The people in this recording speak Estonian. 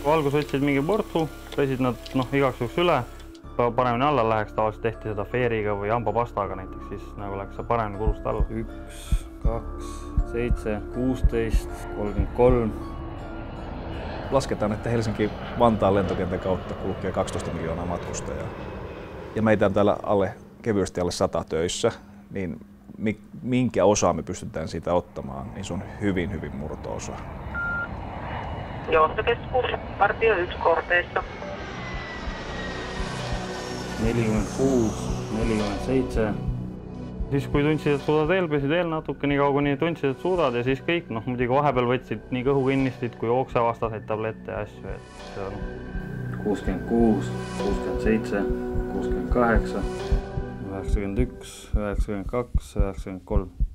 Alguses võtsid mingi portsu, pesid nad igaks juhuks üle, paremini alla läheks, tavaliselt tehti seda feeriga või hambapastaga näiteks, siis nagu läks paremini kulust alla. 1, 2, 7, 16, 33. Lasketaan, että Helsinki-Vantaan lentokentän kautta kulkee 12 miljoonaa matkustajaa. Ja meitä on täällä kevyesti alle 100 töissä, niin minkä osaa me pystytään siitä ottamaan, niin se on hyvin, hyvin murto-osa. Johtokeskus, partio 1 korteissa. 46, 47. Siis kui tundsid, et suudad pesid natuke nii kaua, kuni tundsid, et suudad ja siis kõik. Muidugi vahepeal võtsid nii kõhukinnistit kui ooksevastaseid tablette ja asju. 66, 67, 68, 91, 92, 93.